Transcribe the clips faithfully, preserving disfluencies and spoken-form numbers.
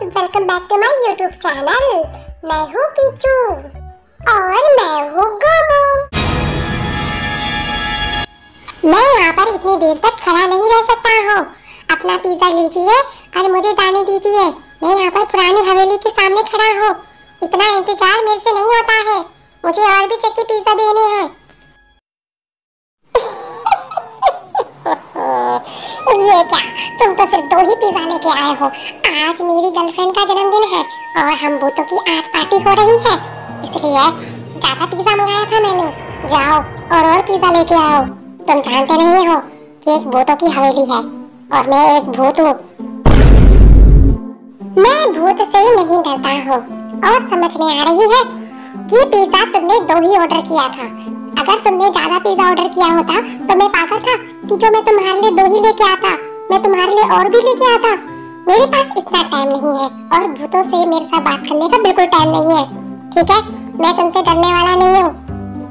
Welcome back to my YouTube channel. मैं हूँ Picchu और मैं हूँ गोमू। मैं यहाँ पर इतनी देर तक खड़ा नहीं रह सकता हूँ। अपना पिज्जा लीजिए और मुझे जाने दीजिए। मैं यहाँ पर पुरानी हवेली के सामने खड़ा हूँ। इतना इंतजार मेरे से नहीं होता है। मुझे और भी चट्टी पिज्जा देने हैं। ये क्या, तुम तो सिर्फ दो ही पिज्जा लेके आए हो। आज मेरी गर्लफ्रेंड का जन्मदिन है और हम भूतों की आज पार्टी हो रही है, इसलिए ज्यादा पिज्जा मंगाया था मैंने। जाओ और और पिज्जा लेके आओ। तुम जानते नहीं हो कि एक भूतों की हवेली है और मैं एक भूत हूँ। मैं भूत से नहीं डरता हूँ। और समझ में आ रही है कि पिज्जा तुमने दो ही ऑर्डर किया था। अगर तुमने ज्यादा पिज्जा ऑर्डर किया होता तो मैं पागल था कि जो मैं तुम्हारे लिए दो ही लेके आता। मैं तुम्हारे लिए और भी लेके आता। मेरे पास इतना टाइम नहीं है और भूतों से मेरे साथ बात करने का बिल्कुल टाइम नहीं है। ठीक है, मैं तुमसे डरने वाला नहीं हूँ।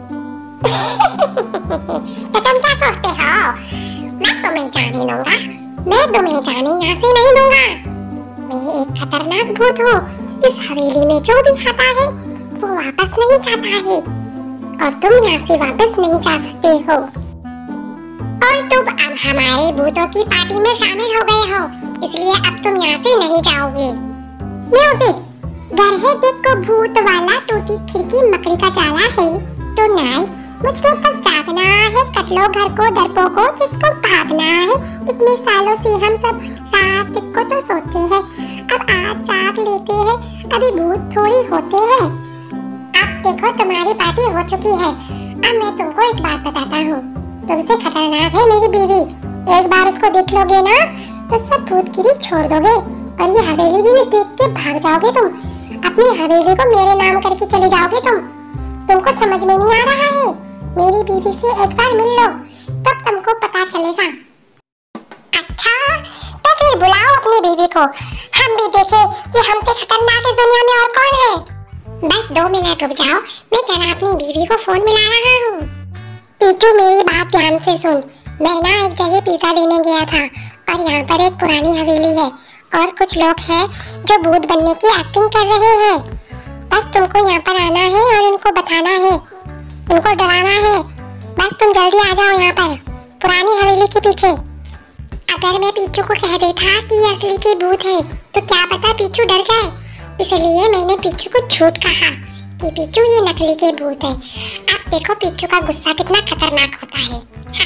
तो तुम क्या सोचते हो मैं तुम्हें जाने दूंगा? मैं तुम्हें जाने यहाँ से नहीं दूंगा। मैं एक खतरनाक भूत हूँ। इस हवेली में जो भी आता है वो वापस नहीं जाता है और तुम यहाँ से वापस नहीं जा सकते हो। और तुम अब हमारे भूतों की पार्टी में शामिल हो गए हो, इसलिए अब तुम यहाँ से नहीं जाओगे। म्यूजिक। घर है देखो भूत वाला, टूटी खिड़की मकड़ी का जाला है। तो नाई मुझको बस जागना है, कट लो घर को डरपोको जिसको भागना है। इतने सालों से हम सब रात को तो सोते हैं, अब आज जाग लेते हैं, अभी भूत थोड़ी होते हैं। अब देखो तुम्हारी पार्टी हो चुकी है। अब मैं तुमको एक बात बताता हूँ। तुमसे खतरनाक है मेरी बीवी। एक बार उसको देख लोगे ना तो सब भूतगिरी छोड़ दोगे और ये हवेली भी देख के भाग जाओगे। तुम अपनी हवेली को मेरे नाम करके चले जाओगे। तुम तुमको समझ में नहीं आ रहा है? मेरी बीवी से एक बार मिल लो तब तुमको पता चलेगा। अच्छा तो फिर बुलाओ अपनी बीवी को, हम भी देखें कि हमसे खतरनाक इस दुनिया में और कौन है। बस दो मिनट रुक जाओ, मैं जरा अपनी बीवी को फोन मिला रहा हूँ। पीचू मेरी बात ध्यान से सुन। मैं ना एक जगह पिज्जा देने गया था और यहाँ पर एक पुरानी हवेली है और कुछ लोग हैं जो भूत बनने की एक्टिंग कर रहे हैं। बस तुमको यहाँ पर आना है और उनको बताना है, उनको डराना है। बस तुम जल्दी आ जाओ यहाँ पर पुरानी हवेली के पीछे। अगर मैं पीचू को कह देता कि ये असली के भूत है तो क्या पता पीचू डर जाए, इसलिए मैंने पीचू को झूठ कहा कि पीचू ये नकली के भूत है। अब देखो पीचू का गुस्सा कितना खतरनाक होता है।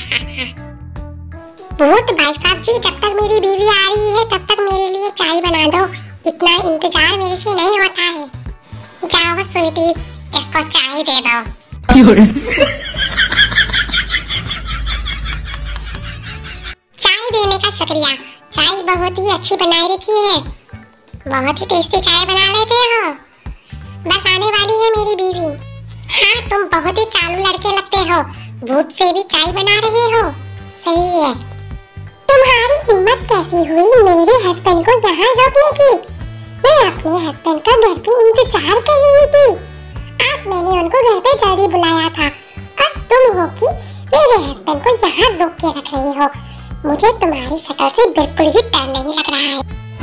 भूत भाई साहब जी, जब तक मेरी बीवी आ रही है तब तक मेरे लिए चाय बना दो। इतना इंतजार मेरे से नहीं होता है। जाओ स्वीटी, इसको चाय दे दो। चाय देने का शुक्रिया। चाय बहुत ही अच्छी बनाई रखी है। बहुत ही टेस्टी चाय बना लेते हो। बस आने वाली है मेरी बीवी। हाँ, तुम बहुत ही चालू लड़के लगते हो। भूत से भी चाय बना रहे हो, सही है। तुम्हारी हिम्मत कैसी हुई मेरे हस्बैंड को यहाँ रोकने की? मैं अपने हस्बैंड का घर पे इंतजार कर रही थी। आज मैंने उनको घर पे जल्दी बुलाया था और तुम हो कि मेरे हस्बैंड को यहाँ रोक के रख रही हो। मुझे तुम्हारी शक्ल से बिल्कुल ही डर नहीं लग रहा है।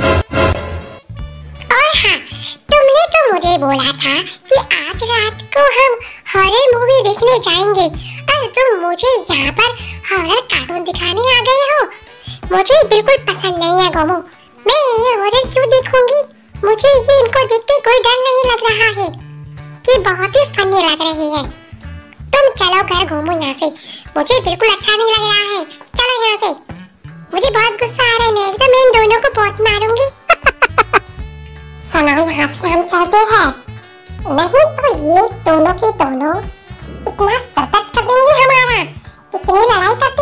और हाँ, तुमने तो मुझे बोला था कि आज रात को हम हॉरर मूवी देखने जाएंगे और तुम मुझे यहाँ पर हॉरर कार्टून दिखाने आ गए हो। मुझे बिल्कुल पसंद नहीं है गोमू। मैं ये हॉरर क्यों देखूंगी? मुझे ये इनको देख के कोई डर नहीं लग रहा है कि बहुत ही फनी लग रही है। तुम चलो घर घूमो यहाँ से, मुझे बिल्कुल अच्छा नहीं लग रहा है। चलो यहाँ से, मुझे बहुत गुस्सा आ रहा है। मैं एकदम इन दोनों को बहुत मारूंगी। सुनो, यहाँ से हम चलते हैं, नहीं तो ये दोनों के दोनों इतना सतर्क कर देंगे हमारा। इतनी लड़ाई करते